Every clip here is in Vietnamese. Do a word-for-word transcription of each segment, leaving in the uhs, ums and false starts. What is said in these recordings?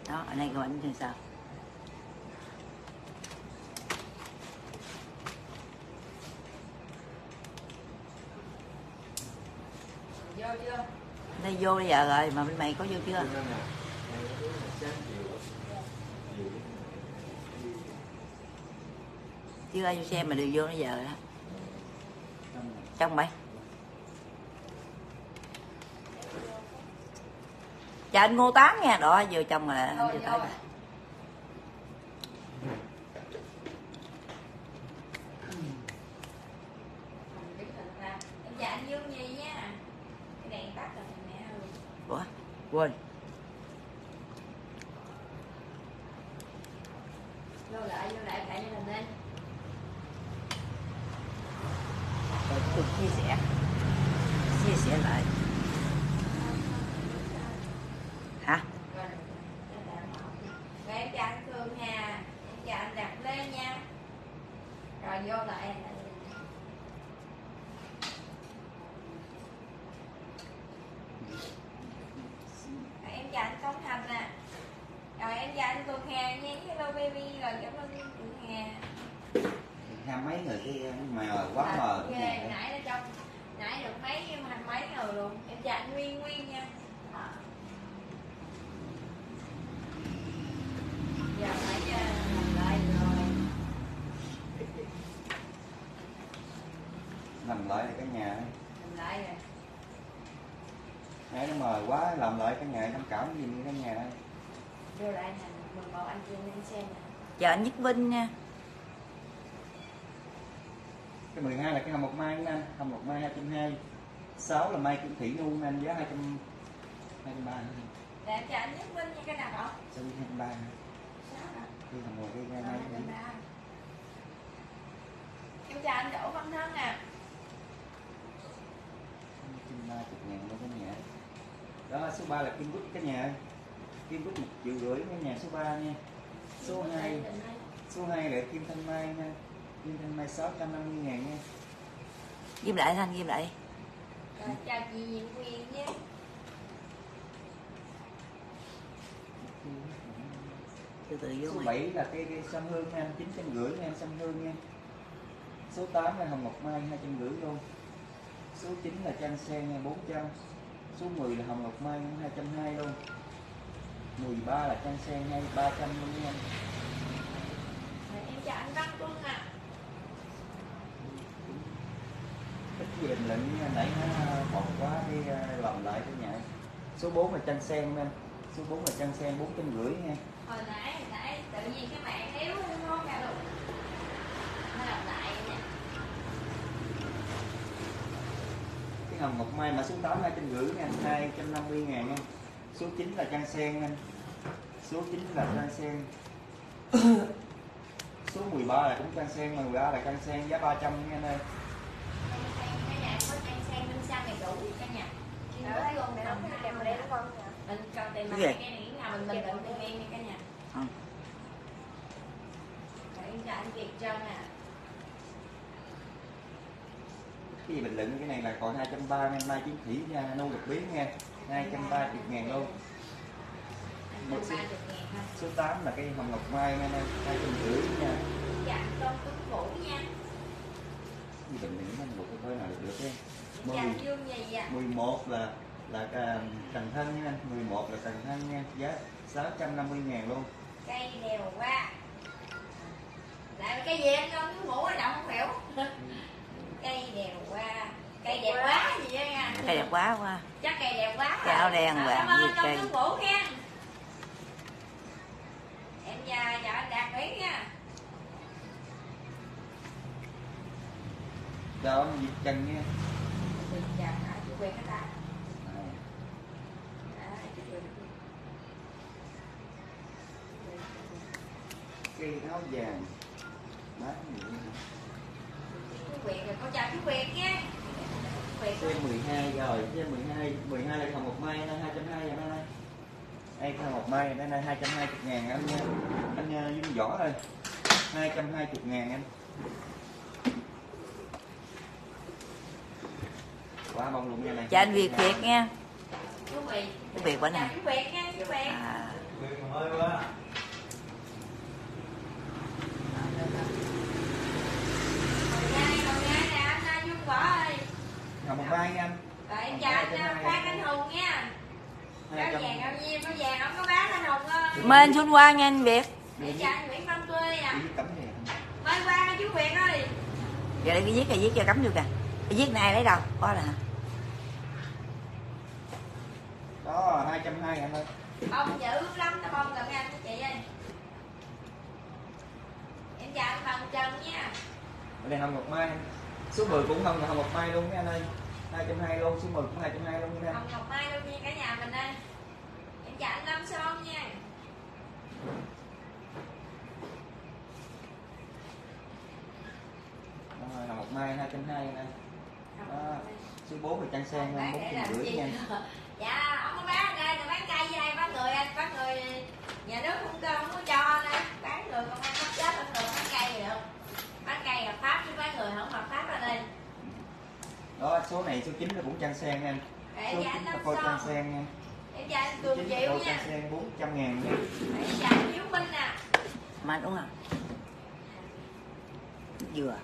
Đó, ở đây các bạn thì sao? Vô chưa? Đây vô bây giờ rồi, mà bên mày có vô chưa? Chưa ai vô xem mà đều vô bây giờ đó. Trong mày. Chào anh Ngô Tám nha, đó vô trong rồi anh chưa tới rồi. Dạ anh Dương gì nha. Cái đèn tắt rồi mẹ ơi. Ủa, quên. Vô lại, vô lại cả gia đình lên. Rồi cùng chia sẻ. Chia sẻ lại. Hả? Rồi em chào anh Cường nha. Em chào anh Đạt Lê nha. Rồi vô lại. Em chào anh Công Thành nè. Rồi em chào anh Cường Hà nha. Hello baby. Rồi cảm ơn Cường Hà. Hai mấy người kia mờ quá À, mờ. ghê, nãy nó trong nãy được mấy hành mấy người luôn. Em chào anh Nguyên Nguyên nha. À. Giờ phải uh, làm lại rồi. Làm lại cả nhà. Làm lại rồi. Nãy nó mờ quá, làm lại cả nhà, thông cảm gì cả nhà. Vô lại nè, mừng một anh Trương lên xem nè. Chào anh Nhất Vinh nha. Cái mười hai là cái hồng một mai nha anh, hồng một mai hai trăm hai mươi. sáu là mai kim thủy nu anh, giá hai trăm hai mươi ba. Để em chào anh Nhất Vinh nha, cái nào đó. Sao hai trăm ba hả? Cái hồng một cái hai hai trăm ba. Em chào anh Đỗ Văn Thân nè. một trăm ba mươi ngàn luôn cả nhà. Đó, số ba là kim bút cả nhà. Kim bút một triệu rưỡi cả nhà, số ba nha. Số hai, số hai là kim thanh mai nha. Kim thanh mai sáu trăm năm mươi ngàn nha. Ghim lại Thanh, ghim lại. Rồi, chào chị Diệu Quyền nha. Từ từ vô Số mày. bảy là cái, cái sâm hương nha, chín trăm rưỡi nha, sâm hương nha. Số tám là hồng ngọc mai hai trăm rưỡi luôn. Số chín là trang sen nha, bốn trăm. Số mười là hồng ngọc mai hai trăm hai mươi luôn. mười ba là trang sen ngay ba trăm luôn nha. Rồi, em chào anh Văn Tuân nè. Ít gì bình luận nha, nãy nó bột quá đi làm lại cái nhà. Số bốn là trang sen nha. Số bốn là trang sen bốn trăm rưỡi nha. Hồi nãy, hồi nãy tự nhiên cái mạng yếu đúng không cả luôn. Nó làm lại nè. Cái hồng ngọc mai mà số tám hai trăm rưỡi nha, hai trăm năm mươi ngàn nha. Số chín là trang sen nha. Số chín là trang sen. Số mười ba là cũng trang sen, mười ba là trang sen giá ba trăm nha anh ơi. Cái nhà có trang sen bên sang này đủ cả nhà. Đó luôn để không cái kèm đây nó con nha. Mình cần tiền mặt cái này nhà mình mình định tiền em đi cả nhà. Ừ. Rồi em chào anh Việt Trân nè. Cái gì bình luận cái này là còn hai trăm ba mươi mai chiến thủy nha, nô được biến nha, hai trăm ba mươi ngàn luôn. Một số, số tám là cái hồng ngọc mai nha, hai trăm rưỡi nha. Dạ, Tôn Tuấn Vũ nha. Gì bình luận nó một cái thôi nào được đấy. Dạ, Dương gì vậy? mười một là là Cần Thân nha, mười một là Cần Thân nha, giá sáu trăm năm mươi ngàn luôn. Cây đèo qua. Lại cái gì anh Tôn Tuấn Vũ ở động không hiểu. Cây đèo qua. Cây đẹp quá gì vậy nha. Cây đẹp quá quá. Chắc cây đẹp quá. Cái áo đen vàng với cây. Tôn Tuấn Vũ nha. Em chào chào anh Đạt Nguyễn nha. Chào anh Việt Trần nha. Chào chị Quyền cái ta. Cây áo vàng. Má gì vậy? Chị Quyền rồi, con chào chị Quyền nha. Xe mười hai rồi, xe mười hai, mười hai là hồng ngọc mai nên hai trăm hai mươi ngàn đây. Đây hồng ngọc mai đây là hai trăm hai mươi ngàn anh nha. Anh Dung Võ ơi. hai trăm hai mươi ngàn anh. Quá bông luôn nha này. Chào anh Việt Việt nha. Chú Việt. Chú Việt bữa nào? Chú Việt nha, chú Việt. À. nhiên nó vàng không có bán anh Hùng ơi. Mời anh Xuân qua nha anh Việt. Để cho anh Nguyễn Văn Tươi à. Đi cấm này. Mời qua chú Việt ơi. Giờ đây cái viết cái viết cho cắm vô kìa. Cái viết này lấy đâu? Có là hả? Đó hai trăm hai mươi anh ơi. Bông dữ lắm, nó bông gần anh chị ơi. Em chào anh Bằng Trần nha. Ở đây hồng ngọc mai. Số mười cũng hồng hồng ngọc mai luôn mấy anh ơi. hai trăm hai mươi luôn, số mười cũng hai trăm hai mươi luôn nha. Hồng Ngọc Mai luôn nha cả nhà mình ơi. Em chào anh Lâm Son nha. Rồi, hồng ngọc mai hai trăm hai mươi nè. Đó. Số bốn là trang sen bốn trăm rưỡi nha. Dạ, không có bán ở đây, người bán cây với đây, bán người anh, bán người nhà nước không cho, không có cho nè. Bán người công an cấp chết, bán người bán cây được. Bán cây hợp pháp chứ bán người không hợp pháp ở đây. Đó, số này số chín là cũng trang sen nha. Số chín là coi trang sen nha. Em chào anh Số Cường chín Diệu coi nha. trang sen bốn trăm ngàn nha. Em chào anh Hiếu Minh nè. Mà đúng không? Dừa.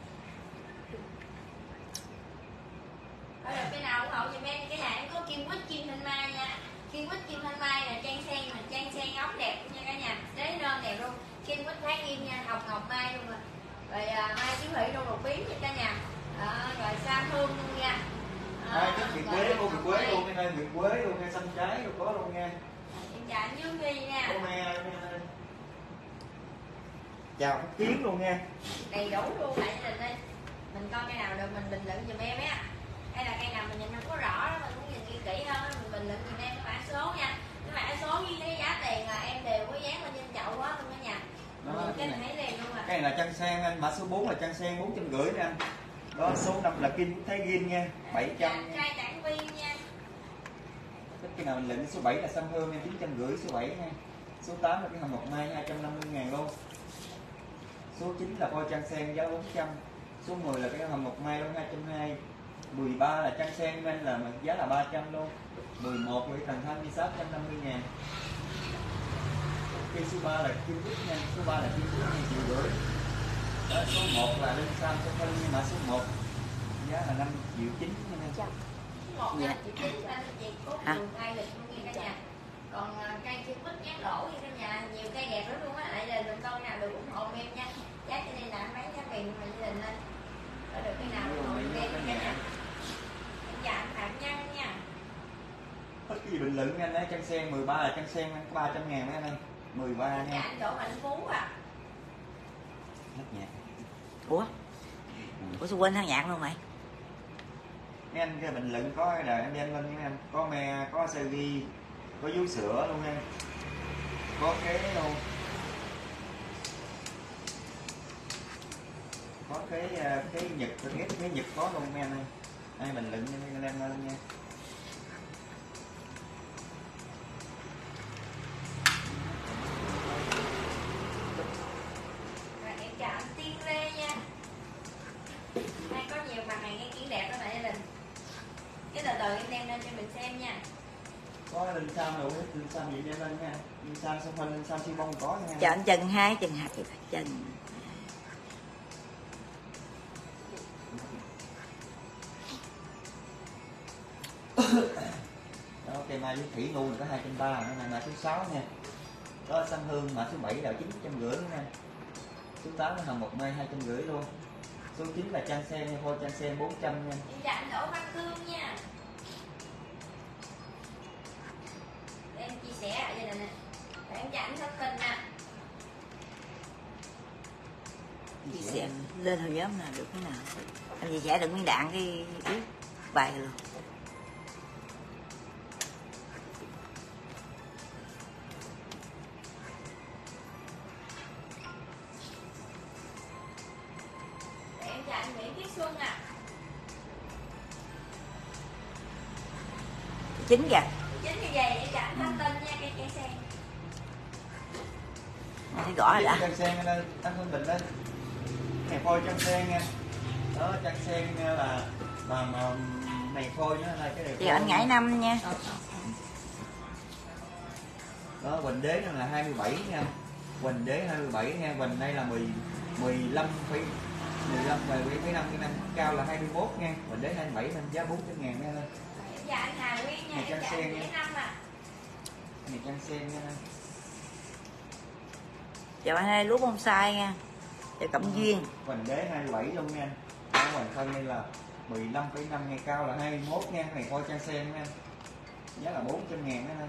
Ở đây cái nào ủng hộ giùm em, cái nhà em có kim quýt kim thanh mai nha. Kim quýt kim thanh mai là trang sen mà trang sen ống đẹp nha cả nhà. Đế đơn đẹp luôn. Kim quýt thái kim nha, hồng ngọc mai luôn rồi. Rồi à, mai chiếu thị luôn một biến nha cả nhà. Đó, rồi sam hương luôn nha. Hai cái Nguyệt Quế, cô Nguyệt Quế luôn nha, Nguyệt Quế luôn nha, xanh trái rồi có luôn nha. Em chào anh Dương Nghi nha. Cô me luôn nha. Chào Phúc Kiến luôn nha. Đầy đủ luôn lại gia đình đi. Mình coi cây nào được mình bình luận giùm em á. Hay là cây nào mình nhìn không có rõ đó mình cũng nhìn kỹ kỹ hơn mình bình luận giùm em cái mã số nha. Cái mã số với cái giá tiền là em đều có dán lên trên chậu quá luôn cả nhà. Đó, Mình cái cái này. thấy liền luôn à. Cái này là trang sen anh, mã số bốn là trang sen bốn trăm rưỡi nha anh. Đó, số năm là kim thái ghim nha, bảy trăm. Trai tản viên nha. Cái nào mình lệnh số bảy là xăm hương nha, chín trăm rưỡi số bảy nha. Số tám là cái hồng ngọc mai hai trăm năm mươi ngàn luôn. Số chín là coi trang sen giá bốn trăm. Số mười là cái hồng ngọc mai luôn hai trăm hai mươi. mười ba là trang sen nên là giá là ba trăm luôn. mười một là cái thần thanh sáu trăm năm mươi ngàn. Cây số ba là kim quýt nha, số ba là kim quýt hai triệu rưỡi. Đó, số một là linh sam số phân nhưng mà số một giá là năm triệu chín nha. Một dạ. Chị chín anh chị cốt đường hai lịch luôn nha cả nhà. Còn cây kim quýt nhát đổ nha cả nhà, nhiều cây đẹp lắm luôn á. Lại là đừng coi nào được ủng hộ em nha. Giá cho nên là em bán giá tiền mà gia đình lên. Có được cái nào ủng hộ em cả nhà. Dạ anh Phạm Nhân nha. Hết cái gì bình luận anh ấy, trang sen mười ba là trang sen có ba trăm ngàn mấy anh ơi. mười ba nha. Dạ anh Đỗ Mạnh Phú à. Hết nhạc. Ủa? Ủa sao quên thằng nhạc luôn mày? Mấy anh cái bình luận có đời em đem lên mấy anh, có me, có sơ ghi, có vú sữa luôn nha. Có kế luôn. Có cái cái nhật, cái ghép cái nhật có luôn mấy anh ơi. Ai bình luận lên lên lên nha. Rồi em chào anh Tiên Lê nha. Đây có nhiều mặt hàng ngang kiến đẹp đó tại gia đình. Cái từ từ em đem lên cho mình xem nha. Có linh sam rồi, linh sam gì đem lên nha. Linh sam xong phân linh sam xi bông có nha. Chào anh Trần hai, Trần hai, Trần. Đó, cây mai với thủy nu là có hai trăm ba mươi, này mã số sáu nha. Đó, xăm hương mã số bảy là chín trăm rưỡi nha. Số tám là hồng ngọc mai hai trăm rưỡi luôn. Số chín là trang sen nha, phôi trang sen bốn trăm nha. Em chào anh Đỗ Văn Cương nha. Để em chia sẻ ở gia đình nè. Để em chào anh Thanh Bình nè. Chia sẻ lên hồi nhóm nào được cái nào. Anh chia sẻ đừng nguyên đạn cái cái bài luôn. Để em chào anh Nguyễn Viết Xuân à. Chín kìa. Chính như vậy em chào anh Thanh Tinh nha, cây cây sen. Thấy rõ rồi đã. Trang sen ở đây, anh Phương Bình đây. Này phôi trang sen nha. Đó, trang sen là mà, mà này phôi nhá, là cái này. Chào anh Ngãi Năm nha. Đó, Quỳnh Đế là hai mươi bảy nha. Quỳnh Đế hai mươi bảy nha, Quỳnh đây là mười mười lăm phẩy mười lăm và mấy năm cái năm cao là hai mươi mốt nha. Quỳnh Đế hai mươi bảy nên giá bốn trăm ngàn nha. Em chào anh Hà Nguyên nha, Này em trang chào anh sen Nghĩa nha. Năm à. Này trang sen nha. Chào anh ơi, lúa bonsai nha. Chào Cẩm Duyên. Hoành đế hai mươi bảy luôn nha. Cái hoành thân đây là mười lăm phẩy năm, ngày cao là hai mươi mốt nha. Này coi trang sen nha. Giá là bốn trăm ngàn đó thôi.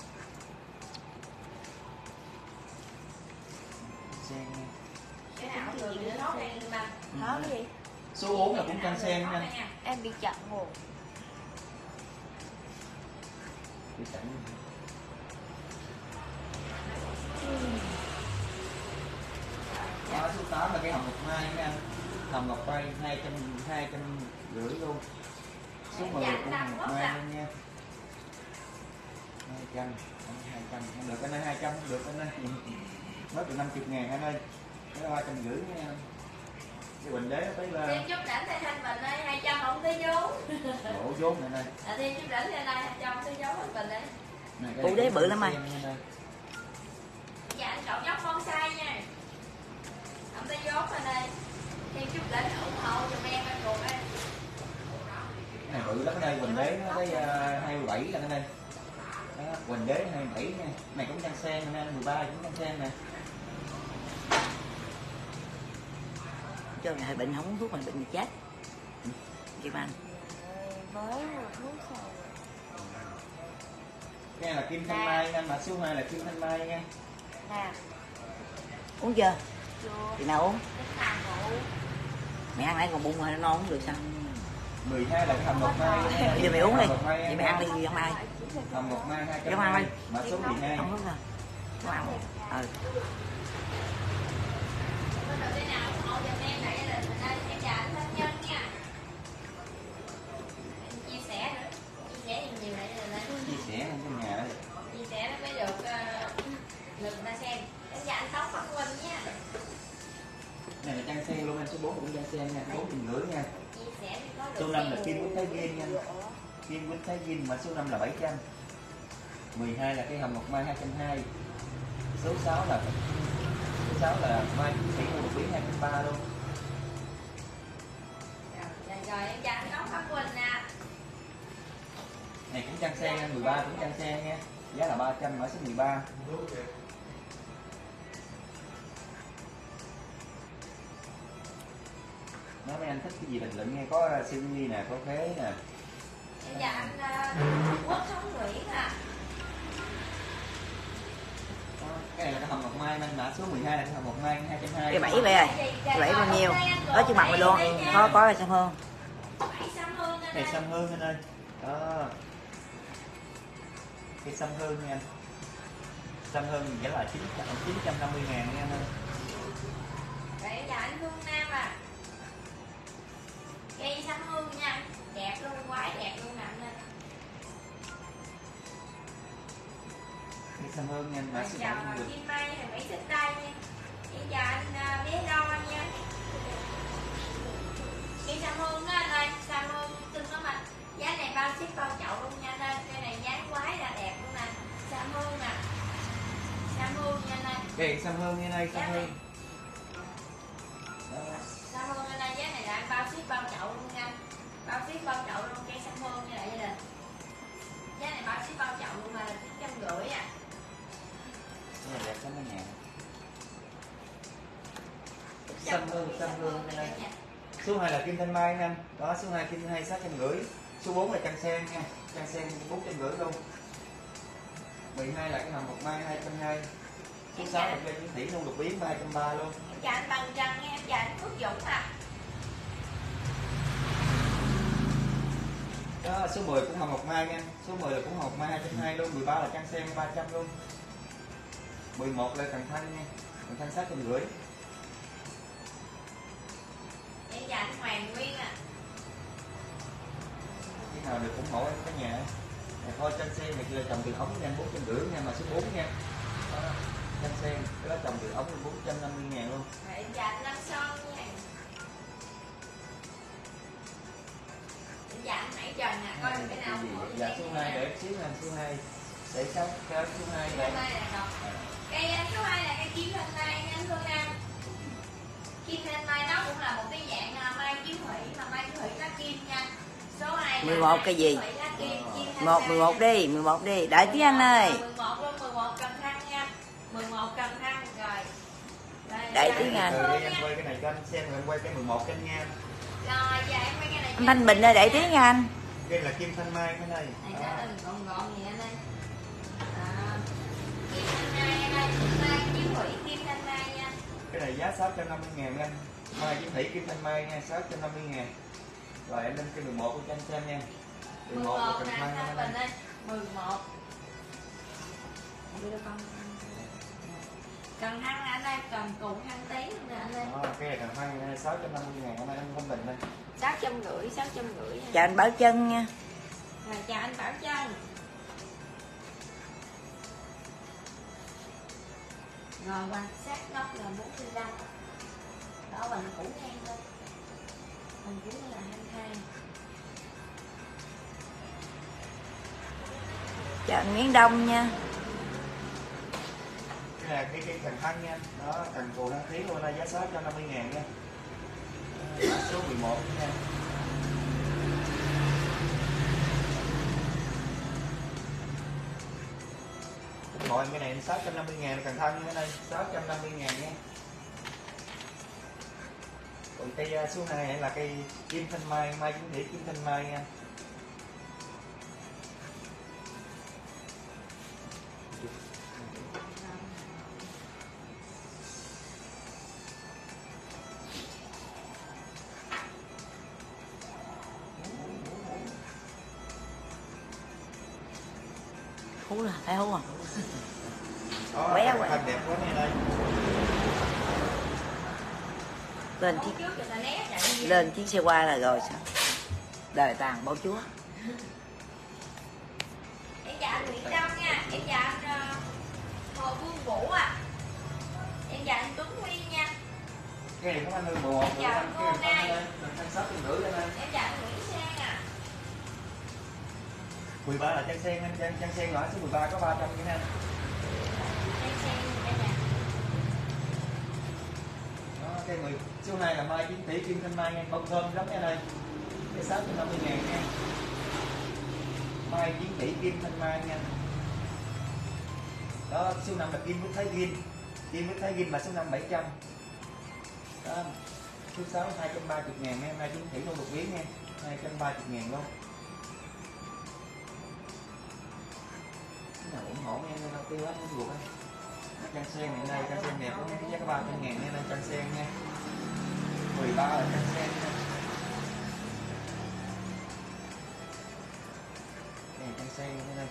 Sen nha. Cái nào thường thì nó nốt đây mà. Đó cái gì? Số bốn là cũng trang sen nha. Em bị chặn rồi. Bị chặn. Đó, số tám là cái hồng ngọc mai nha. Hồng ngọc mai hai trăm hai trăm rưỡi luôn. Số mười cũng hồng ngọc mai luôn nha. hai trăm, hai trăm, không được anh ơi, hai trăm không được anh ơi. Mất được năm mươi ngàn anh ơi. Cái là ba trăm rưỡi nha. Cái bình đế tới là thêm chút đỉnh thay thanh bình ơi, hai trăm không tới vốn. đổ vốn này đây. À, thêm chút đỉnh thay đây hai trăm tới vốn thanh bình đấy. Cụ đế bự lắm anh. Dạ anh chọn dốc bonsai nha. Không tới vốn bên đây. Thêm chút đỉnh ủng hộ giùm em anh ruột ơi. Này bự lắm ở đây, bình đế nó tới uh, hai mươi bảy lần ở đây. Đó, bình đế hai mươi bảy nha. Này cũng trang sen nè, mười ba cũng trang sen nè. Cho này bệnh không uống thuốc mình bệnh thì chết. Kim Anh. Mới một thuốc rồi. Cái này là kim thanh mai nha, mà số hai là kim thanh mai nha. Nè, Uống chưa? chưa. Chị nào uống? Cái thằng ngủ. Mẹ ăn nãy còn bụng rồi nó non không được sao? mười hai là hồng ngọc mai. Giờ mày uống đi. Hồng ngọc mai Vậy mày ăn đi gì không ai? Hồng ngọc mai hai trăm Cảm ơn hai. anh. Mã số mười hai. Không uống rồi. Không ăn. Ừ. Bên đầu tiên nào ủng hộ giùm em lại gia đình mình ơi, em chào anh thân nhân nha. Em chia sẻ nữa, chia sẻ nhiều nhiều lại gia đình ơi. Chia sẻ lên trong nhà đây. Chia sẻ nó mới được uh, lượt người ta xem. Em chào anh Tống Văn Huynh nha. Này là trang sen luôn anh, số bốn cũng trang sen nha, bốn trăm rưỡi nha. Chia sẻ thì có được Số năm là xem. kim quýt thái viên nha. Kim quýt thái viên mà số năm là bảy trăm. mười hai là cái hồng ngọc mai hai trăm hai mươi. Số sáu là số sáu là mai chiến sĩ một biến hai trăm ba mươi luôn. Rồi, rồi em chào anh Tống Văn Huynh nè. Này cũng trang sen nha, mười ba cũng trang sen nha. Giá là ba trăm, mã số mười ba. Nói mấy anh thích cái gì bình luận nghe, có siêu nhi nè, có khế nè. Em chào anh uh, Quốc Thống Nguyễn à. Đó, cái này là cái hồng ngọc mai, nên mã số mười hai là cái hồng ngọc mai hai trăm hai Cái mươi. bảy về rồi. Cái bảy bao nhiêu? Có trước mặt mày luôn. Có có là sao hơn? Bảy sâm hương anh Này ơi. sâm hương anh ơi. Đó. Cái sâm hương nha anh. Sâm hương giá là chín trăm năm mươi ngàn nha anh ơi. Rồi em chào anh Hương Nam à. Cây sâm hương nha, đẹp luôn, quái đẹp luôn nè anh ơi. Cái sâm hương nha anh, mã Rồi số chào bảy cũng được. Kim Mai là Mỹ Xích Tây nha. Em chào anh uh, bé Đo nha. Cây sâm hương đó anh ơi, sâm hương xinh lắm anh. Giá này bao ship bao chậu luôn nha anh ơi. Cây này dáng quái là đẹp luôn nè. Sâm hương nè. Sâm hương nha anh ơi. Cái sâm hương nha đây, sâm Giá hương. này, Đó. sâm hương anh ơi, giá này là anh bao ship bao chậu luôn nha. Bao ship bao chậu luôn cây sâm hương như lại gia đình. Giá này bao ship bao chậu luôn mà là chín trăm rưỡi à. Cái này đẹp lắm cả nhà. Sâm hương, sâm hương nha đây. Số hai là kim thanh mai nha anh. Đó, số hai kim thanh mai sáu trăm rưỡi. Số bốn là trang sen nha. Trang sen bốn trăm rưỡi luôn. mười hai là cái hồng ngọc mai hai trăm hai mươi. Số sáu là cây chiến thủy luôn đột biến ba trăm ba mươi luôn. Em chào anh Bằng Trần nha, em chào anh Phước Dũng à. Đó, số mười cũng hồng ngọc mai nha. Số mười là cũng hồng ngọc mai hai trăm hai mươi luôn. mười ba là trang sen ba trăm luôn. mười một là cần thanh nha. Cần thanh sáu trăm rưỡi. Em chào anh Hoàng Nguyên à. Khi nào được ủng hộ em cả nhà. Này, thôi trang sen này kia là trồng từ ống nha, bốn trăm rưỡi nha, mà số bốn nha. Đó, trang sen cái đó trồng từ ống là bốn trăm năm mươi ngàn luôn. Rồi em chào anh Lâm Son nha. Em chào anh Hải Trần à, coi được cái nào ủng hộ cho Dạ em số nha. hai để xíu nha, số hai để sáu cái số hai Số đây. hai là đọc. Cây số hai là cây kim thanh mai nha anh Phương Nam. Kim thanh mai nó cũng là một cái dạng à, mai kiếm thủy, mà mai kiếm thủy lá kim nha. Số hai là mười một mai cái gì? kiếm thủy lá kim, kim thanh một mai. mười một đi, mười một đi. Đợi tí anh ơi. mười một luôn một cần thăng nha, mười một cần thăng rồi. Rồi, Đại dạ, tiếng Anh. dạ, Rồi đi, em quay cái này cho anh xem, rồi em quay cái mười một cho anh nghe. rồi giờ em quay cái này. Anh Thanh Bình ơi, để tiếng Anh. Đây là kim thanh mai cái này. Này Đó. sao mình gọn gọn vậy anh ơi. Đó. Kim thanh mai anh ơi, kim mai kim thủy kim thanh mai nha. Cái này giá sáu trăm năm mươi ngàn anh. Mai kim thủy kim thanh mai nha, sáu trăm năm mươi ngàn. Rồi em lên cái mười một cho anh xem nha. mười mười một một là cần nè, thăng Thanh nha Bình anh. ơi, mười một. Đưa con. Cần thăng anh ơi, cần cùng thăng tí nè anh ơi. Đó, cái này cần thăng sáu trăm năm mươi ngàn anh ơi, anh Thanh Bình đây. Sáu trăm rưỡi, sáu trăm rưỡi. Chào anh Bảo Trân nha. Rồi chào anh Bảo Trân. Rồi quan sát góc là bốn mươi lăm. Đó mình cũ ngang thôi. Mình cũ là hai mươi hai. Chào anh Nguyễn Đông nha. Cái này cái cái cần thăng nha. Đó, cần cù đăng ký luôn là giá sáu trăm năm mươi ngàn nha. Đó, số mười một nha. Gọi cái này sáu trăm năm mươi ngàn cần thăng nha đây, sáu trăm năm mươi ngàn nha. Còn cây uh, số hai là cây kim thanh mai, mai kim thủy kim thanh mai nha. Hú là phải hú à? Đó, Quéo cần quẹo. thăng đẹp quá nha đây. Lên Bốn chiếc trước rồi ta né chạy đi. lên chiếc xe qua là rồi sao? Đời tàn bảo chúa. Em chào anh Nguyễn Đông nha, em chào anh uh, Hồ Vương Vũ à. Em chào anh Tuấn Huy nha. Cái này cũng anh ơi, mười một Chào anh, cô cái này Nai. thăng lên, thăng sáu trăm rưỡi lên anh. Em chào anh Nguyễn Sang à. mười ba là trang sen anh, trang, trang sen nhỏ số mười ba có ba trăm nha anh. Em Sang cả nhà. Đó, cái mười số hai là mai kim tỷ kim thanh mai nha, bông thơm lắm nha đây. Cái sáu trăm năm mươi ngàn nha. Mai kim tỷ kim thanh mai nha. Đó, số năm là kim với thái kim. Kim với thái kim là số năm bảy trăm. Đó. Số sáu hai trăm ba mươi ngàn nha, mai kim tỷ luôn một miếng nha. hai trăm ba mươi ngàn luôn. Cái nào ủng hộ em đâu tiêu hết không ruột anh. Nó trang sen này đây, trang sen đẹp lắm, cái giá có ba trăm ngàn nha, đây trang sen nha. mười ba là trang sen nha. Đây trang sen nha đây.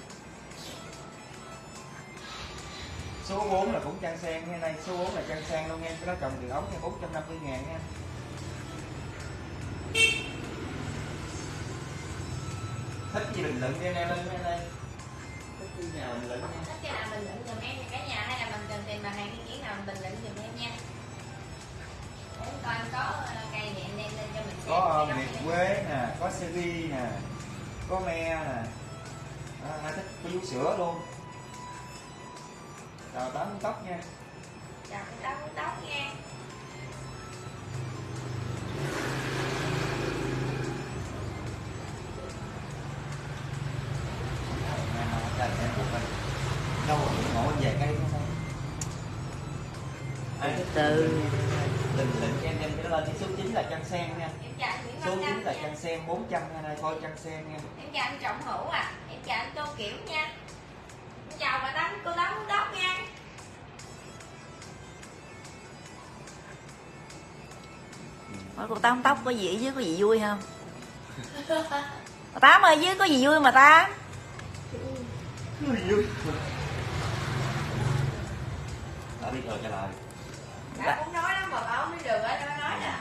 Số bốn là cũng trang sen nha đây, số bốn là trang sen luôn nha, cái đó trồng từ ống nha, bốn trăm năm mươi ngàn nha. Thích gì bình luận cho em lên nha đây. Thích gì nào bình luận nha. Thích cái nào bình luận giùm em cả nhà, hay là mình cần tìm mặt hàng cái kiểu nào mình bình luận giùm em nha. Để coi em có ờ, cây này em đem lên cho mình xem. Có Cái uh, góc Nguyệt này. Quế nè, có Sevi nè, có me nè, à, ai thích có vú sữa luôn. Chào tám tóc nha. Chào cái tóc tóc nha. Đâu ủng hộ về cây không? Ai thích Từ bình luận cho em em cái lên số chín là trang sen nha. Em chào anh Nguyễn Số Văn chín Nam là nha. trang sen bốn trăm nha, đây coi trang sen nha. Em chào anh Trọng Hữu à. Em chào anh Tô Kiểu nha. Em chào bà Tám, cô Tám Hú Tóc nha. nói cô Tám tóc có gì ở dưới có gì vui không? Bà Tám ơi, dưới có gì vui mà Tám? Đã biết rồi trả lời. Bà cũng nói lắm mà bà không biết được á, nó nói nè.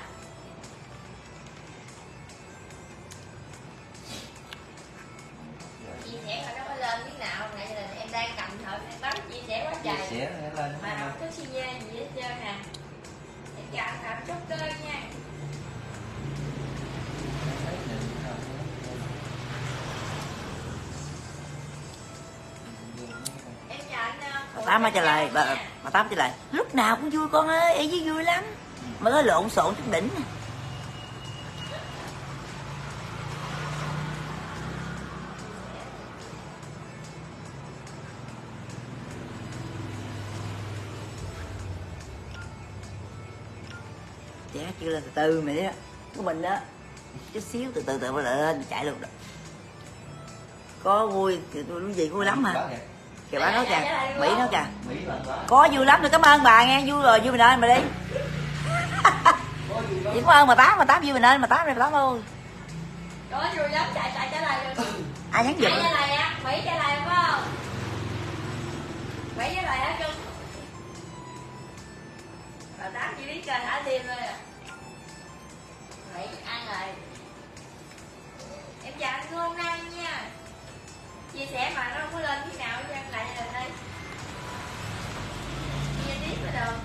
Chia sẻ mà nó mới lên cái nào, nãy giờ em đang cầm thợ em bấm chia sẻ quá Chia trời. sẻ lên. Mà không có xi nhê gì hết trơn nè. Em chào anh Phạm Trúc Cơ nha. Em chào anh Bà Tám mới trả lời, bà, bà Tám trả lời lúc nào cũng vui con ơi, ở dưới vui lắm. Mà có lộn xộn chút đỉnh nè. Trẻ chưa lên từ từ mày á, của mình đó chút xíu từ từ từ mà lên chạy luôn đó. Có vui thì tôi nói gì vui lắm mà. Kìa bà nói kìa, Mỹ nói kìa. Có vui lắm, tôi cảm ơn bà nghe, vui rồi, vui mình ơi mà đi. Chỉ cảm ơn mà tám, mà tám vui mình ơi, mà tám này mà tám ơi. Có vui lắm, chạy chạy trả lời luôn. Ai nhắn giùm? Ai trả lời á, Mỹ trả lời phải không? Mỹ trả lời hả Trung? Bà tám chỉ biết chơi thả tim thôi à. Mỹ ăn rồi. Em chào anh Ngôn đây nha. Chia sẻ mà nó không có lên khi nào cho anh lại lên đây. Chia tiếp rồi đâu.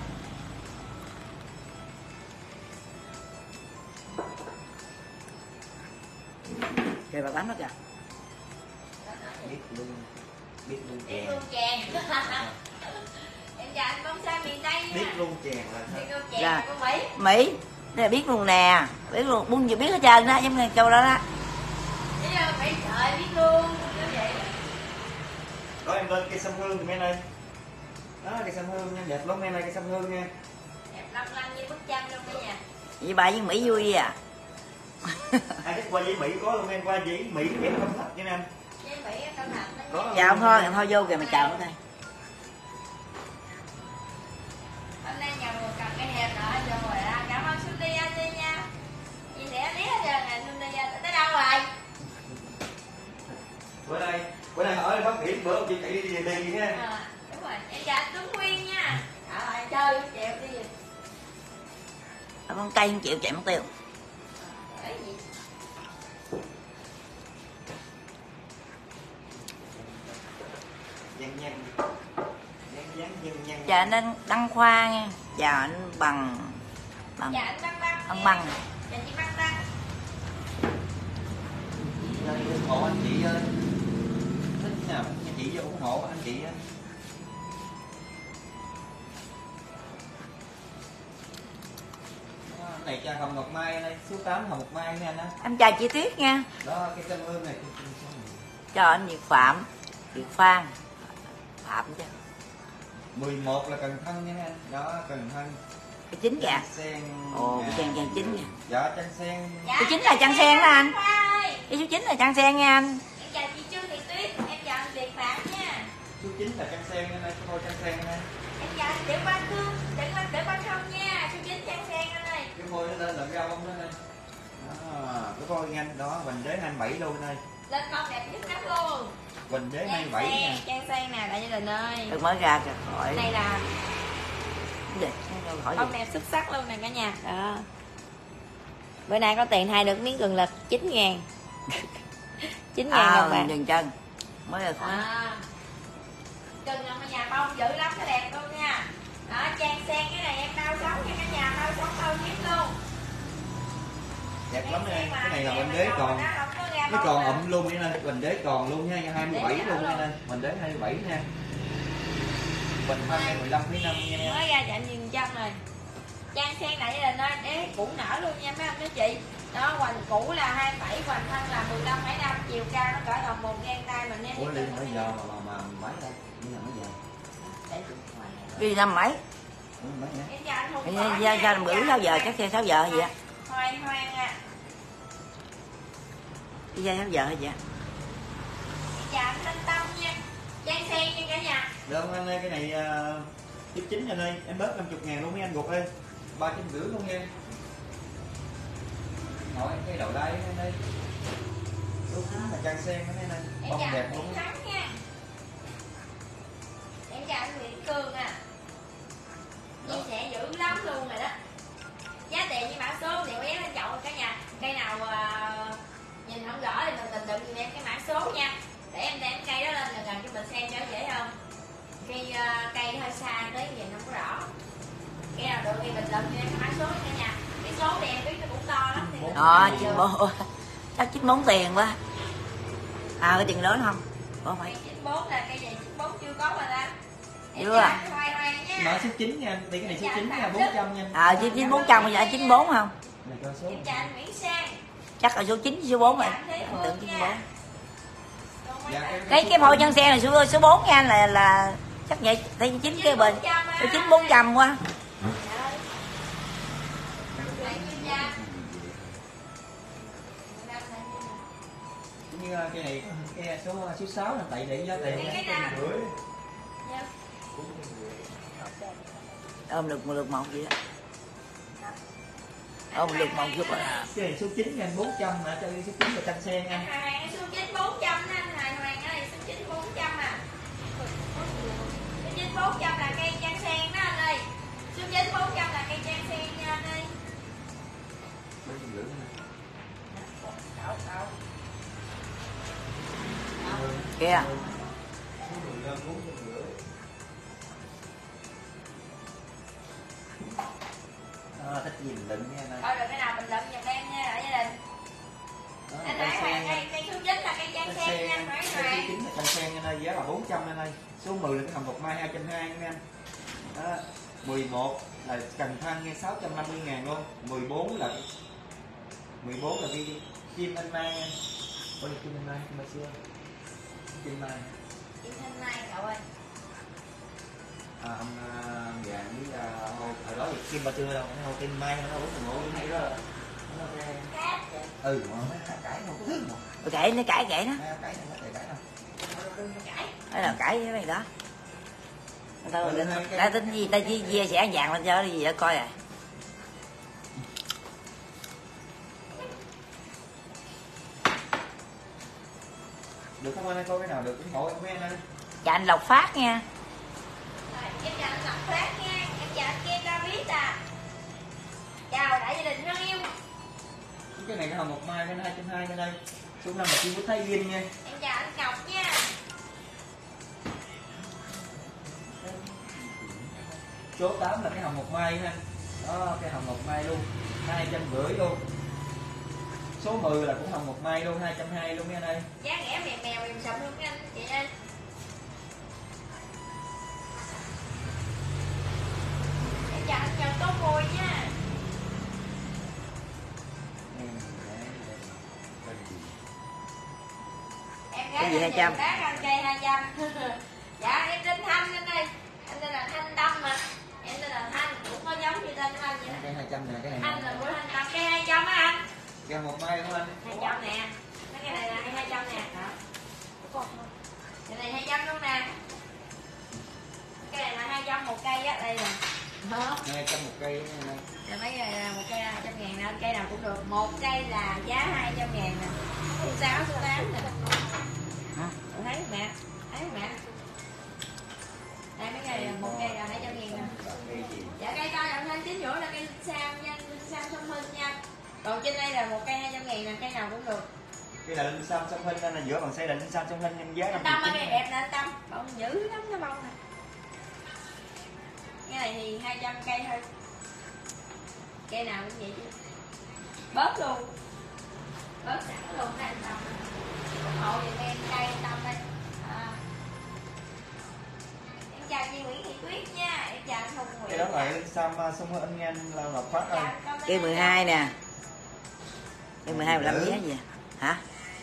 Kìa bà tám nó kìa. Biết luôn, biết luôn Biết chèn. luôn chèn. Em chào anh bóng xanh miền Tây nha. Biết luôn chèn là Biết sao? luôn chèn Dạ. của Mỹ. Mỹ, đây là biết luôn nè, biết luôn, buông gì biết hết trơn đó, giống như câu đó đó. Biết không? Mỹ trời biết luôn. Như vậy. Đó em lên cây sâm hương thì em ơi. Đó cây sâm hương nha, đẹp lắm em ơi, cây sâm hương nha. Đẹp long lanh như bức tranh luôn cả nhà. Vậy bà với Mỹ vui à? Ai thích qua với Mỹ có luôn em, qua với Mỹ em không thật với em. Với Mỹ ở Tân Thạnh đó Có. nha. Chào thôi, thôi vô kìa, mày chào nó đây. Hôm nay nhà mình cầm cái hẹp đó rồi ra. Cảm ơn Sunny anh đi nha. Chị sẽ biết hết trơn nè Sunny anh. Tới đâu rồi? Bữa nay, bữa nay hỏi phát hiện bữa chị chạy đi đi đi, đi ha. À, đúng rồi. Em chào anh Tuấn Nguyên nha. Trời chơi chèo đi. Con cây không chịu chạy mất tiêu. Đấy gì? Nhăn nhăn. Nhăn nhăn nhăn nhăn. Chào anh Đăng- Đăng Khoa nha. Chào anh Bằng Bằng Chào anh Băng Băng. Bằng Bằng. Chào chị Băng Băng. Đây, ủng hộ anh chị ơi. Thích nào anh chị vô ủng hộ anh chị á. Đó, anh này cha Hồng Ngọc Mai đây, số tám Hồng Ngọc Mai nha anh á. Em chào chị Tuyết nha. Đó cái sâm hương này. Chào anh Việt Phạm, Việt Phan, Phạm chứ. mười một là Cần Thơ nha anh. Đó Cần Thơ. Cái chính kìa. Chanh sen. Ồ, cái chanh chanh chính kìa. Dạ chanh sen. Dạ, Cái chính là chanh sen đó anh. ơi. Cái số chín là chanh sen nha anh. Em chào chị Trương Thị Tuyết. Em chào anh Việt Phạm nha. Số chín là chanh sen nha anh, thôi chanh sen nha. Em chào anh Tiểu Quang Thương. Tiểu Quang Tiểu Quang Không nha. Số chín chăn sen anh ơi. Cái phôi nó lên làm rau không đó anh. Đó, cái phôi nhanh đó, Hoành Đế hai mươi bảy luôn đây. Lên con đẹp nhất nắp luôn. Hoành Đế hai mươi Trang bảy sen, nha. trang sen nè đại gia đình ơi. Được mới ra kìa, khỏi. Đây là Gì? Khỏi con gì? đẹp xuất sắc luôn nè cả nhà. Đó. Bữa nay có tiền thay được miếng cường lực chín ngàn. chín ngàn À, đồng bạc. dừng chân. Mới là khỏi. À. Cần là nhà bông dữ lắm, cái đẹp luôn nha. Đó, trang sen cái này em bao sống nha cả nhà, bao sống bao nhiêu luôn. Đẹp lắm Trang nha. sen mà Cái này là đẹp Hoành mà Đế không còn nó không có ra nó bông còn nè. ụm luôn nha anh. Hoành Đế còn luôn nha, hai mươi bảy Đế luôn nha luôn. anh. Hoành Đế hai mươi bảy nha. Bình Thanh hai mươi lăm phẩy năm nha em. Mới ra chạm dừng chân rồi. Trang sen đại gia đình ơi, đế cũ nở luôn nha mấy anh mấy chị. Đó, hoành cũ là hai mươi bảy, hoành thân là mười lăm phẩy năm, chiều cao nó cỡ tầm một gang tay mình nên Ủa Liên bây giờ mà mà mà mấy đây? Như là mấy giờ? Đi năm mấy? Ừ, mấy hả? Em chào anh Hùng Đi Võ ra nha, ra em bữa chào sáu anh giờ, Hoài- chắc xe sáu giờ hay gì á. Hoài Hoang à. Đi ra sáu giờ hay gì á. Em chào anh Thanh Tâm nha. Trang sen nha cả nhà. Được không anh ơi, cái này tiếp chín anh ơi, em bớt năm mươi ngàn luôn mấy anh gục ơi. Ba trăm rưỡi luôn nha. Ngồi em cái đầu đai anh ơi. Số chín là trang sen đó anh ơi. Em Bông chào đẹp anh luôn. Nguyễn Thắng nha. Em chào anh Nguyễn Cường à. Chia sẻ dữ lắm luôn rồi đó. Giá tiền với mã số thì vé lên chậu cả nhà. Cây nào uh, nhìn không rõ thì mình bình luận dùm em cái mã số nha. Để em đem cây đó lên gần gần cho mình xem cho dễ không. Khi uh, cây hơi xa tới nhìn không có rõ. Cây nào được thì bình luận cho em cái mã số nha cả nhà. Cái số thì em biết nó cũng to lắm thì mình Đó, bình chín luận. bốn. Chắc chín bốn tiền quá. À, cái tiền lớn không? Có phải. Cây chín bốn là cây gì chín bốn chưa có mà ra. Em Chưa chào à? anh Hoài Hoài nha. Mã số chín nha anh, thì cái này số chín nha, bốn trăm nha. À, chín chín bốn trăm, dạ chín bốn không? Này cho số. Em chào anh Nguyễn Sang. Chắc là số chín, số bốn rồi. Dạ, thế Em Phương tưởng chín nha. bốn. Dạ, Cái cái phôi chân xe là số số bốn nha anh, là là chắc vậy, thấy chín cái bên. Số chín bốn trăm quá. như cái này cái số số sáu là tại để giá tiền cái nào ôm được một lượt một vậy đó, ôm một lượt một chút á. Cái này số chín ngàn bốn trăm mà cho số chín là trăm sen nha. anh Hoàng số chín bốn trăm đó anh Hoàng Hoàng ơi, số chín bốn trăm à, số chín bốn trăm là cây trang sen đó anh ơi, số chín bốn trăm là cây trang sen nha anh ơi. Kìa À, thích gì mình đựng nha anh. Thôi được cái nào mình lượm giùm em nha ở gia đình. Anh Hải Hoàng cây cây số chín là cây trang sen nha Hải Cây Hoàng. số chín là trăm sen anh ơi, giá là bốn trăm anh ơi. Số mười là cái hồng ngọc mai hai trăm hai mươi nha anh. Đó, mười một là cần thăng nghe sáu trăm năm mươi ngàn luôn. mười bốn là mười bốn là cái chim anh mai nha. Ôi chim anh mai, chim mai xưa. Chim mai. Chim thanh mai cậu ơi. À, ông uh, vàng với uh, hồi, hồi đó thì kim ba xưa đâu, hồi kim mai nó uống ngủ hay đó. Ừ, mà mấy cãi không có thứ mà. cãi nó cãi cãi nó Cãi không có thể cãi đâu. cái nào cãi với mày đó tao ta tính gì ta chỉ chia sẻ vàng lên cho gì đó coi à. Được không anh ơi, coi cái nào được ủng hộ em với anh ơi. Chào anh Lộc Phát nha. Em chào anh Lộc Phát nha, em chào anh Ken David à. Chào đại gia đình thân yêu. Cái này nó hồng ngọc mai nó hai trăm hai mươi đây. Số năm là chưa có thấy yên nha. Em chào anh Ngọc nha. Số tám là cái hồng ngọc mai ha. Đó, cái hồng ngọc mai luôn, hai trăm rưỡi luôn. Số mười là cũng hồng ngọc mai luôn, hai trăm hai mươi luôn nha anh ơi. Giá rẻ mèo mèo mềm sầm luôn anh chị ơi. Em chào anh Trần Tốt Mùi nha. Em gái Cái gì hai trăm? bác anh cây hai trăm. Dạ em tên Thanh anh ơi. Anh tên là Thanh Tâm mà. Em tên là Thanh, cũng có giống như tên của anh vậy đó. Cái hai trăm nè, cái này. Anh là của Thanh Tâm, cây hai trăm á anh. Cái hồng ngọc mai không anh? hai trăm nè. Cái này là hai trăm nè. Cái này hai trăm luôn nè. Cái này là hai trăm một cây á, đây nè. Đó. hai trăm một cây nha. Rồi mấy cây là một cây là hai trăm ngàn nè, cây nào cũng được. Một cây là giá hai trăm ngàn nè. Số sáu, số tám nè. Cậu thấy không mẹ? Thấy không mẹ? Đây mấy cây là một cây là hai trăm ngàn nè. Dạ cây coi là thanh chín nữa là cây sam nha, sam sông Hinh nha. Còn trên đây là một cây hai trăm ngàn nè, cây nào cũng được. Cái là linh sam sông Hinh là giữa bằng xe là linh sam sông Hinh nhưng giá Anh Tâm ơi, cây đẹp nè anh Tâm, bông dữ lắm cái bông nè. Cái này thì hai trăm cây thôi. Cây nào cũng vậy chứ. Bớt luôn. Bớt sẵn luôn đó anh Tâm. ủng hộ giùm em cây anh Tâm đây. À. Em chào chị Nguyễn Thị Tuyết nha, em chào anh Hùng Nguyễn. Cái đó là linh sam sông Hinh nha, là Lộc Phát ơi. Cây mười hai nè. Cây mười hai mười lăm giá gì hả?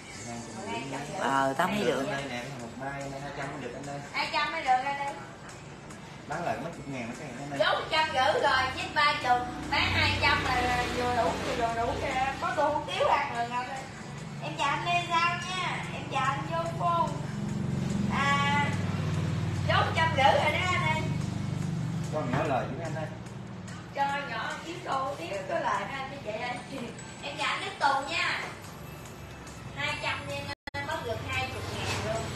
Ờ, tao thấy được. Đây nè, một mai hai trăm mới được anh ơi. hai trăm mới được anh ơi. Bán lại mấy chục ngàn cái này. Dốt một trăm rưỡi rồi, chích ba chục, bán hai trăm là vừa đủ, vừa đủ, có tô hủ tiếu ăn rồi ngon rồi. Em chào anh Lê Giao nha, em chào anh Vô Phôn. À, dốt một trăm rưỡi rồi đó anh ơi. Con nhỏ lời với anh ơi. Cho nhỏ chiếc tô hủ tiếu có lời đó anh với chị ơi. Em chào anh Đức Tùng nha. hai trăm nên mất được hai mươi ngàn luôn.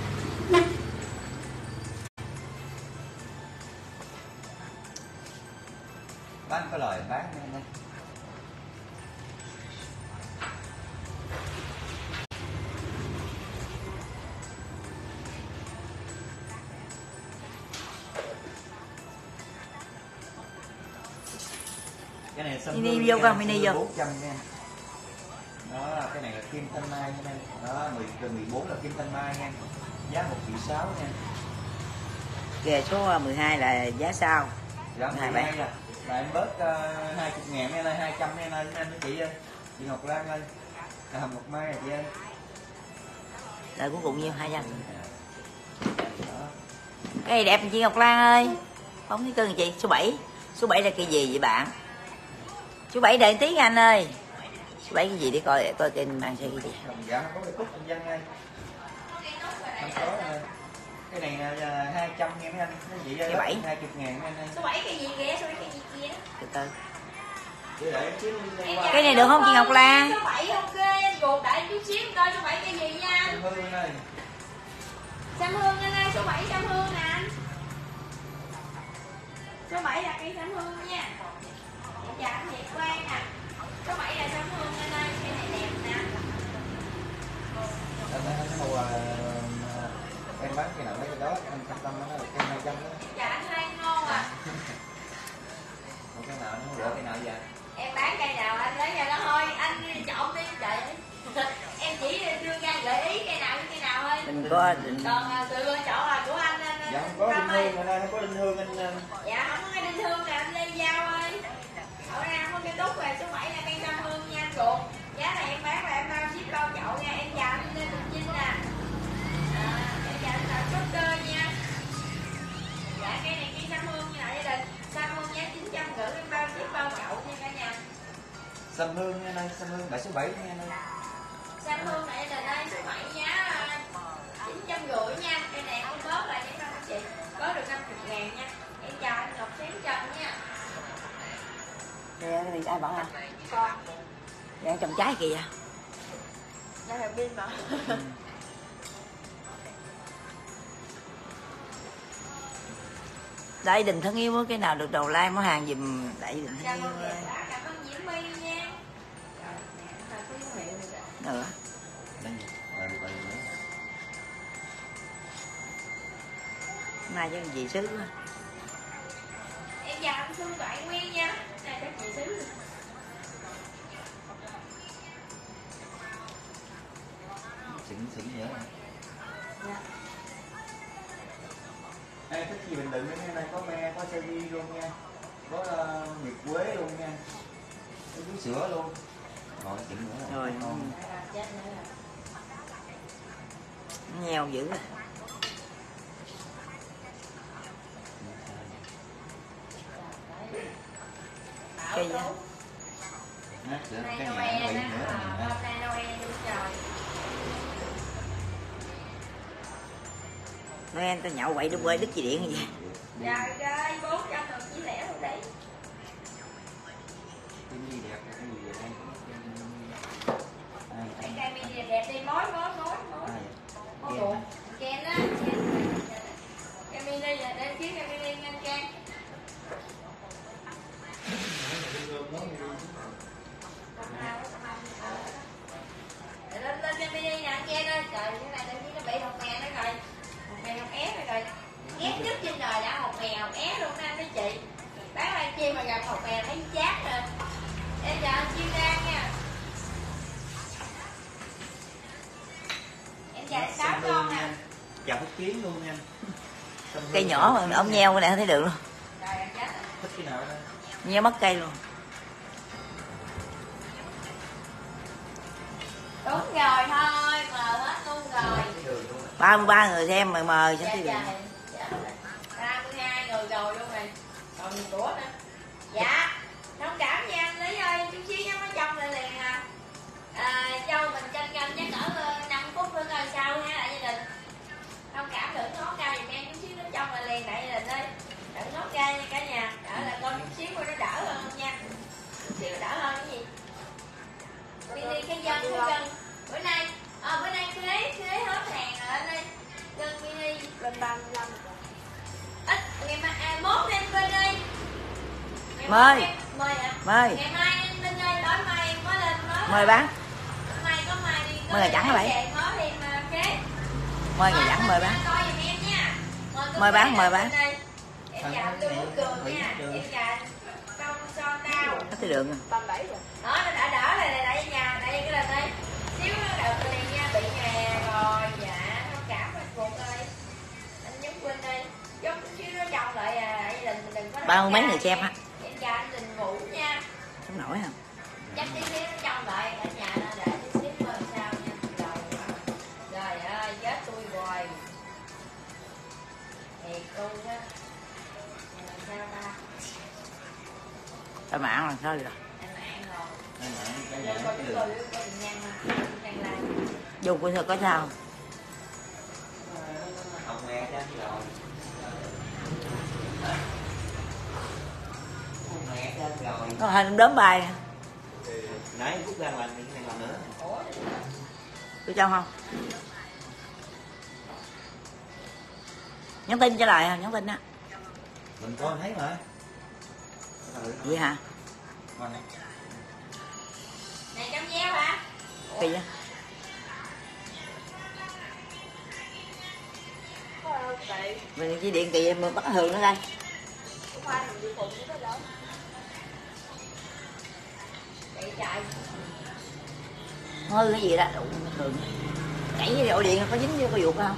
Bán có lời bán nha anh ơi. Cái này xâm Mini vô con, mini vô. bốn trăm nha. Đó, cái này là kim thanh mai nha. Đó, mười, mười bốn là kim thanh mai nha. Giá một triệu sáu nha. Kìa số mười hai là giá sao? Giá mười hai là, là em bớt uh, hai mươi ngàn nha, hai trăm nha anh anh chị ơi. Chị Ngọc Lan ơi. À, Hồng Ngọc Mai à chị ơi. Rồi cuối cùng nhiêu? hai trăm. Cái này đẹp chị Ngọc Lan ơi. Không thấy cưng chị. Số bảy. Số bảy là cây gì vậy bạn? Số bảy đợi tí nha anh ơi. lấy cái gì để coi coi kênh bạn xe cái gì. Dạ không có cái cúc anh Văn ơi. Không có rồi. Cái này là hai trăm nghe mấy anh. Cái gì đây? bảy. hai mươi ngàn mấy anh ơi. Số bảy cái gì kìa, số bảy cái gì kia. Từ từ. Để để xíu đi qua. Cái này được không chị Ngọc Lan? Số bảy ok, gột đại chút xíu coi số bảy cái gì nha. Sam Hương ơi. Sam Hương anh ơi, số bảy Sam Hương nè anh. Số bảy là cây Sam Hương nha. Dạ anh Hiệp Quang nè. Số bảy là Sam Hương anh ơi, cây này đẹp nè. Anh anh mua em bán cái nào lấy cái đó, anh cam tâm nó là cây hai trăm đó. Dạ anh hay ngon à. Một cái nào nó lựa cái nào vậy? Em bán cây nào anh lấy ra đó thôi, anh chọn đi trời. Em chỉ đưa ra gợi ý cây nào với cây nào thôi. Mình có định... Còn sự lựa chọn là của anh anh. Dạ không có đinh hương anh ơi, không có đinh hương anh. Dạ không có cái đinh hương là anh Lê Giao ơi. Ở đây không có cái đúc về số bảy là cây Sam Hương nha anh ruột. Giá này em bán là em bao ship bao chậu nha, em chào anh Lê Bình Chinh nè. À, em chào anh là Doctor nha. Dạ cây này cây Sam Hương như lại gia đình. Sam Hương giá chín trăm rưỡi em bao ship bao chậu nha cả nhà. Sam Hương nha anh ơi, Sam Hương bảy số bảy nha anh ơi. Sam Hương lại gia đình ơi, số bảy giá chín trăm rưỡi nha. Cây này không bớt lại những năm chị. Có được năm mươi ngàn nha. Em chào anh Ngọc Sáng Trần nha. Đây, cái này ai bảo hả? Còn Đang trồng trái kìa. đây là pin mà. Đại Đình Thân Yêu cái nào được đầu like mua hàng giùm Đại Đình Thân Cảm Yêu. ơn chị, cảm ơn Diễm My nha. Nữa. Đây gì? Rồi, rồi, rồi. Nay cho gì sứ quá. Em chào anh Xuân Toại Nguyên nha. Này các chị xứ. Xịn xịn nữa. Dạ. Ê, thích gì bình luận cái này có me, có seri luôn nha. Có uh, nhiệt quế luôn nha. Có bún sữa luôn. Rồi xịn nữa rồi. Rồi. Ngon. Nheo dữ rồi. Cây gì? Nát nữa, Nay cái Noel nhà nó bị đó, nữa. hôm nay Noel đúng trời. Noel tao nhậu vậy đúng quê đứt gì điện vậy? Trời ơi, bốn trăm được chỉ lẻ thôi đấy. Cái gì đẹp, cái gì vậy đây? Cái cây mini đẹp đi, mối mối mối mối. Mối Ken ruột. hả? Ken á. Cây mini là đem kiếm cây mini nhanh Ken. Lên lên cây mini nè Ken ơi. Trời cái này tự nhiên nó bị hột mè nữa rồi. Hột mè hột é nữa rồi. Ghét nhất trên đời đã hột mè hột é luôn nha mấy chị. Bán live stream mà gặp hột mè thấy chát rồi. Em chào anh Chiên Đan nha. Em chào anh Sáu con nè. Chào Phúc Kiến luôn nha. Cây nhỏ mà ông nheo cái này không thấy được luôn. Rồi em chết rồi. Thích cái nào đây? Nheo mất cây luôn. Đúng rồi thôi, mờ hết luôn rồi. ba mươi ba người xem mà mời sao Dạ thấy được. trời. ba mươi hai người rồi luôn rồi. Còn nhiều của nữa. Dạ. Thông cảm nha anh Lý ơi, chút xíu nhá mới trong lại liền à. À, Châu mình canh canh chắc cỡ năm phút nữa coi sao ha lại gia đình. Thông cảm thử ngón ca giùm em chút xíu nó trong lại liền lại gia đình ơi. Đỡ ngón ca nha cả nhà. Đỡ là con chút xíu thôi nó đỡ hơn không nha. Chút xíu đỡ hơn cái gì. Đi đi cái dân cái dân. Bữa nay à, bữa nay khế khế hết hàng rồi anh ơi. Dân mini lên ba mươi lăm. Ít ngày mai à, mốt em bên đây. Mời. Mời ạ. Mời. Ngày mai em bên đây tối mai em có lên mới. Mời bán. Mai có mai đi. Mời ngày chẳng vậy? Mới thêm khế. Mời ngày chẳng mời bán. Coi giùm em nha. Mời bán mời bán. Em chào anh Lưu Quốc Cường nha. Em chào Công Son Tao. Hết thấy được. ba mươi bảy rồi. Đó nó đã đỡ lại lại lại nhà đây cái lên đây. Xíu nó đợt liền nha, bị nhà rồi. Dạ, thông cảm anh Phục ơi. Anh Nhúng Quynh ơi. Giống xíu nó trong lại à, gia đình mình đừng có Ba mươi mấy người xem á. Em chào anh Đình Vũ nha. Không nổi không? Chắc tí xíu nó trong lại cả nhà nó để tí xíu coi sao nha. Trời trời ơi, chết tôi rồi. Thiệt tôi á. Làm sao ta? Tao mạng là thôi rồi. Anh mạng rồi. Dù của có sao Học nghe cho rồi. Nghe cho rồi. nó hình đốm bài Nãy rút ra làm thì cái này làm nữa. tôi cho không nhắn tin cho lại nhắn tin á Mình coi thấy mà. vậy hả Này trong gieo hả? kỳ á mình chỉ điện kỳ mà bắt thường nữa đây hư cái gì đó đủ thường chảy cái ổ điện có dính vô có ruột không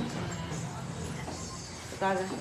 coi coi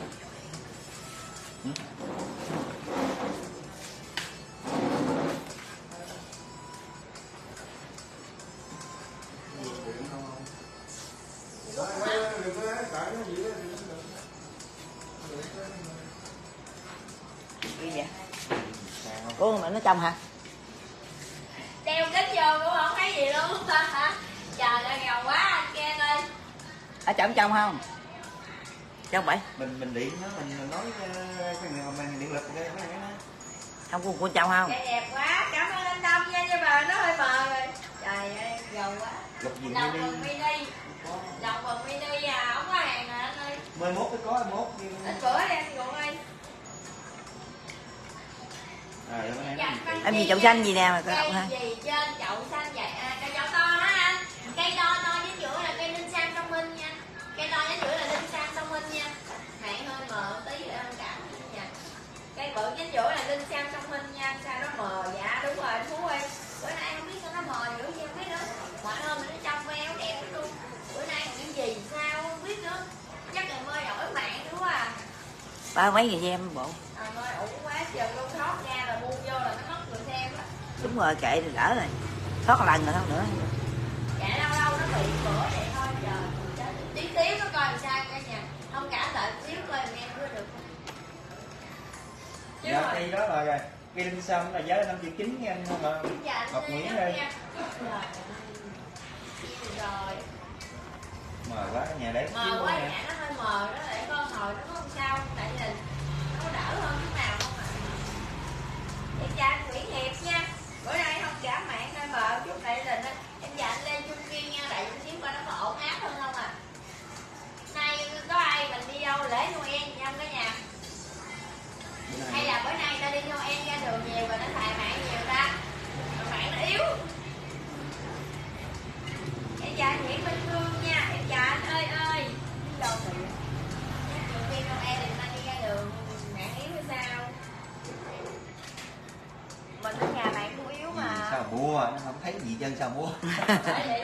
gì vậy ủa mà nó trong hả Đeo kính vô cũng không thấy gì luôn hả? Trời ơi nghèo quá anh Ken ơi. ở trong trong không trong vậy mình mình điện nó mình nói cái người mà mình điện lực đây mấy cái đó không con con trong không Cây đẹp quá, cảm ơn anh Tâm nha, nhưng mà nó hơi mờ rồi. Trời ơi, giàu quá. lục gì Đồng mini phần mini. Đồng phần mini à, không có hàng à anh ơi. mười mốt mới có mốt Ít bữa đi anh Ngụ ơi. à, em gì chậu xanh gì nè mà có Cây đậu ha gì trên chậu xanh vậy? À, cây chậu to đó anh. Cây to to chính giữa là cây linh sang thông minh nha. Cây to chính giữa là linh sang thông minh nha. Hạn hơi mờ tí để anh cảm nha. Cây bự chính giữa là linh sang thông minh nha. Sao nó mờ? Dạ đúng rồi Phú ơi. Bữa nay không biết sao nó mờ dữ gì không biết nữa. Mọi hôm nó trong veo đẹp lắm luôn. Bữa nay chuyện gì sao không biết nữa. Chắc là mơi đổi mạng đúng không à. ba mấy người xem bộ À mơi ủ quá trời luôn, thoát ra là buông vô là nó mất người xem á. đúng rồi kệ thì đỡ rồi thoát lần rồi thoát nữa Dạ lâu lâu nó bị bữa vậy thôi trời. Tí xíu nó coi làm sao cả nhà. Không cả đợi xíu coi em có được không. Chứ dạ rồi. cây đó là rồi cây linh xăm là giá năm triệu chín nha anh mà Dạ, Ngọc Nguyễn đây rồi. mờ quá nhà đấy Mờ quá nhà nó hơi mờ đó để con ngồi nó không sao tại vì nó có đỡ hơn chút nào không ạ. Em chào anh Nguyễn Hiệp nha. Bữa nay không trả mạng hơi mờ chút tại là em chào anh Lê Trung Kiên nha, tại chút xíu coi nó có ổn áp hơn không à. Nay có ai mình đi đâu lễ Noel gì không cả nhà? Hay là bữa nay ta đi Noel ra đường nhiều và nó xài mạng nhiều ta? Mạng nó yếu. Em chào anh Nguyễn Minh Phương nha. Em chào anh ơi ơi. Đâu rồi? Nhiều khi Noel thì ta đi ra đường mạng yếu hay sao? Mình ở nhà bạn cũng yếu mà. sao mua nó không thấy gì chân sao mua Bởi vậy.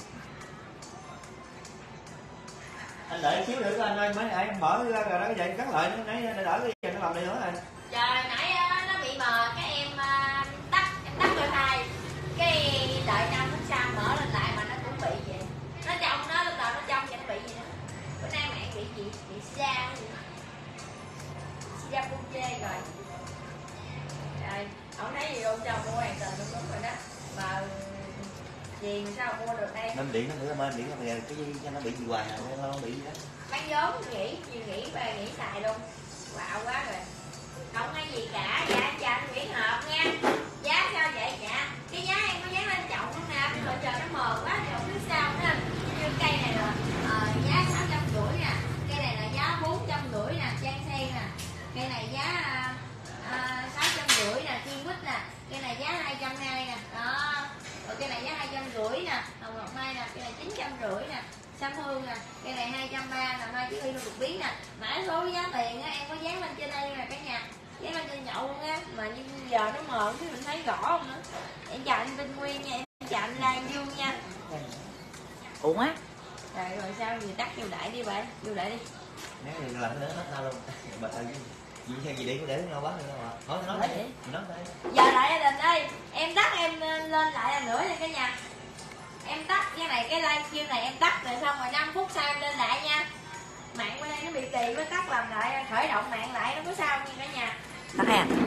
anh đợi xíu nữa anh ơi mấy ai mở ra rồi đó vậy cắt lại nó nãy nó đỡ cái giờ nó làm đi nữa rồi Trời nãy nó bị mờ cái em tắt em tắt wifi cái đợi năm phút sau mở lên lại mà nó cũng bị vậy. Nó trong nó lúc đầu nó trong vậy nó bị gì nữa. Bữa nay mạng bị gì? Bị sao gì? Sida bung chê rồi. Trời, không thấy gì luôn cho mua hoàn toàn đúng đúng rồi đó. Mà gì sao mua được đây? nên điện nó nữa mà điện nó bây giờ cái gì cho nó bị gì hoài nó không bị gì đó Bán vốn nghỉ, nhiều nghỉ về nghỉ xài luôn. Quạo quá rồi. Không hay gì cả, dạ anh chào anh Nguyễn Hợp nha. Giá sao vậy dạ? Cái giá em có dán lên trọng không nè, bây giờ nó mờ quá thì không biết sao nữa. Như cây này là ờ, giá sáu trăm rưỡi nè, cây này là giá bốn trăm rưỡi nè, trang sen nè. Cây này giá sáu trăm rưỡi nè, kiên quýt nè, cây này giá hai trăm hai nè. Đó. Rồi cây này giá hai trăm rưỡi nè, hồng ngọc mai nè, cây này chín trăm rưỡi nè. Sâm hương nè, cây này hai trăm ba nè, mai chỉ huy được biến nè. Mã số giá tiền á em có dán lên trên đây nè cả nhà. Dán lên trên nhậu luôn á, mà như giờ nó mờ chứ mình thấy rõ không nữa. Em chào anh Vinh Nguyên nha, em chào anh Lan Dương nha. uổng á Rồi rồi sao gì tắt vô đại đi bạn, vô đại đi. nếu thì làm nó hết tao luôn mà tao gì sao gì đi để nó bán nữa mà nói nói Nói đây vậy? nói đây Giờ lại gia đình ơi, em tắt em lên lại lần nữa nha cả nhà. Em tắt cái này cái livestream này em tắt rồi xong rồi năm phút sau em lên lại nha. Mạng bên đây nó bị kỳ quá tắt làm lại khởi động mạng lại nó có sao nha cả nhà. tắt ha